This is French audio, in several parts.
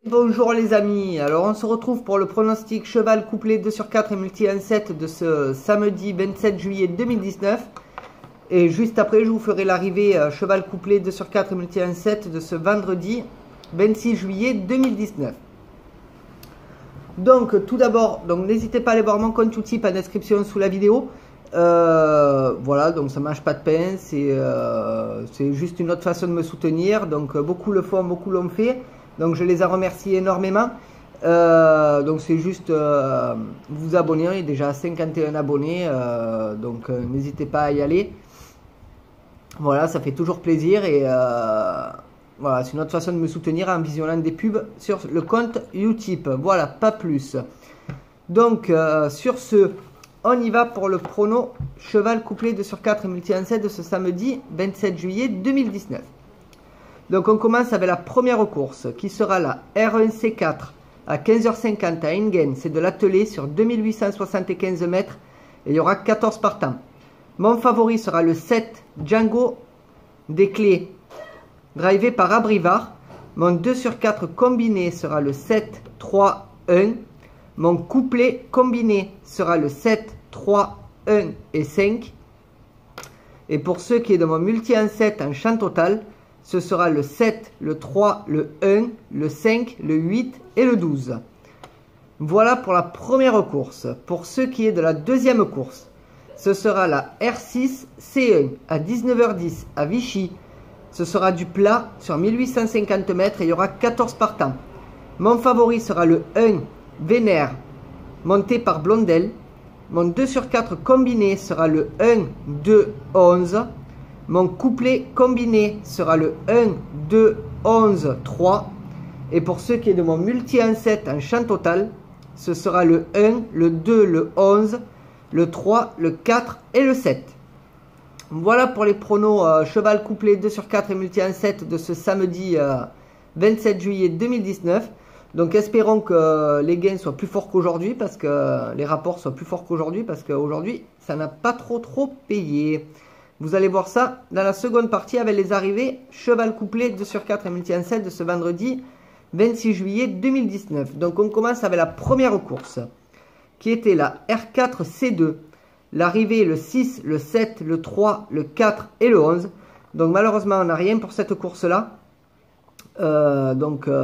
Bonjour les amis, alors on se retrouve pour le pronostic cheval couplé 2 sur 4 et multi 1-7 de ce samedi 27 juillet 2019. Et juste après je vous ferai l'arrivée cheval couplé 2 sur 4 et multi 1-7 de ce vendredi 26 juillet 2019. Donc tout d'abord, n'hésitez pas à aller voir mon compte Utip en description sous la vidéo. Voilà, donc ça mange pas de pain, c'est juste une autre façon de me soutenir. Donc beaucoup le font, beaucoup l'ont fait. Donc je les en remercie énormément. Donc c'est juste vous abonner, il est déjà à 51 abonnés. Donc n'hésitez pas à y aller. Voilà, ça fait toujours plaisir. Et voilà, c'est une autre façon de me soutenir en visionnant des pubs sur le compte Utip. Voilà, pas plus. Donc sur ce, on y va pour le prono cheval couplé 2 sur 4 et multi 1-7 de ce samedi 27 juillet 2019. Donc on commence avec la première course qui sera la R1C4 à 15h50 à Enghien. C'est de l'attelé sur 2875 mètres et il y aura 14 partants. Mon favori sera le 7 Django des Clés, drivé par Abrivard. Mon 2 sur 4 combiné sera le 7 3 1. Mon couplet combiné sera le 7 3 1 et 5. Et pour ceux qui est de mon multi 1-7 en champ total, ce sera le 7, le 3, le 1, le 5, le 8 et le 12. Voilà pour la première course. Pour ce qui est de la deuxième course, ce sera la R6 C1 à 19h10 à Vichy. Ce sera du plat sur 1850 mètres et il y aura 14 partants. Mon favori sera le 1 Vénère, monté par Blondel. Mon 2 sur 4 combiné sera le 1 2 11. Mon couplet combiné sera le 1, 2, 11, 3. Et pour ceux qui est de mon multi 1-7 en champ total, ce sera le 1, le 2, le 11, le 3, le 4 et le 7. Voilà pour les pronos cheval couplé 2 sur 4 et multi 1-7 de ce samedi 27 juillet 2019. Donc espérons que les gains soient plus forts qu'aujourd'hui, parce que les rapports soient plus forts qu'aujourd'hui, parce qu'aujourd'hui ça n'a pas trop payé. Vous allez voir ça dans la seconde partie avec les arrivées cheval couplé 2 sur 4 et multi 1-7 de ce vendredi 26 juillet 2019. Donc on commence avec la première course qui était la R4 C2. L'arrivée le 6, le 7, le 3, le 4 et le 11. Donc malheureusement on n'a rien pour cette course là. Voilà,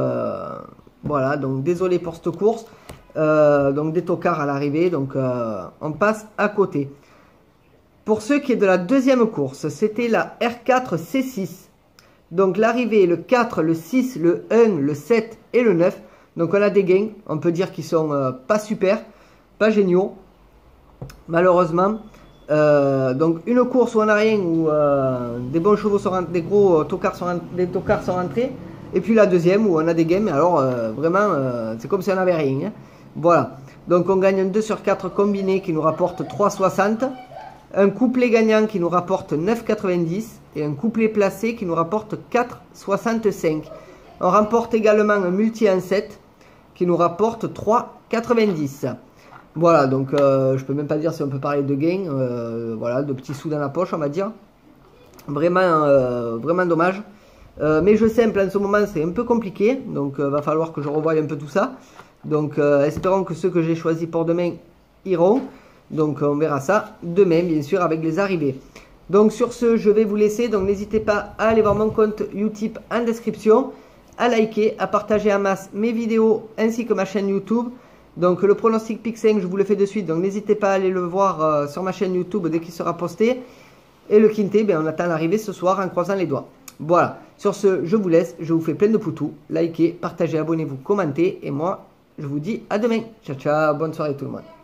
donc désolé pour cette course. Donc des tocards à l'arrivée, donc on passe à côté. Pour ceux qui est de la deuxième course, c'était la R4 C6. Donc l'arrivée, le 4, le 6, le 1, le 7 et le 9. Donc on a des gains, on peut dire qu'ils sont pas super, pas géniaux, malheureusement. Donc une course où on n'a rien, où des bons chevaux sont rentrés, des gros tocards sont rentrés. Et puis la deuxième où on a des gains, mais alors vraiment c'est comme si on n'avait rien. Hein. Voilà, donc on gagne un 2 sur 4 combiné qui nous rapporte 3,60. Un couplet gagnant qui nous rapporte 9,90 et un couplet placé qui nous rapporte 4,65. On remporte également un multi 1-7 qui nous rapporte 3,90. Voilà, donc je peux même pas dire si on peut parler de gain. Voilà, de petits sous dans la poche, on va dire. Vraiment, vraiment dommage. Mais je simple en ce moment c'est un peu compliqué, donc va falloir que je revoie un peu tout ça. Donc espérons que ceux que j'ai choisis pour demain iront. Donc on verra ça demain bien sûr avec les arrivées. Donc sur ce je vais vous laisser, donc n'hésitez pas à aller voir mon compte Utip en description, à liker, à partager en masse mes vidéos ainsi que ma chaîne YouTube. Donc le pronostic Pick 5 je vous le fais de suite, donc n'hésitez pas à aller le voir sur ma chaîne YouTube dès qu'il sera posté. Et le quintet, ben, on attend l'arrivée ce soir en croisant les doigts. Voilà, sur ce je vous laisse, je vous fais plein de poutous, likez, partagez, abonnez-vous, commentez et moi je vous dis à demain. Ciao ciao, bonne soirée tout le monde.